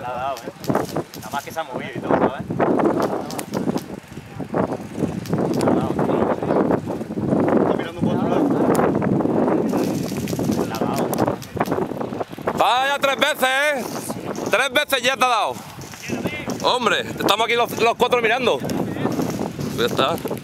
ha dado, Nada más que se ha movido y todo, ¿sabes? Está mirando por otro lado. Le ha dado. Vaya 3 veces, ¿eh? 3 veces ya te ha dado. Hombre, estamos aquí los 4 mirando. Ya está.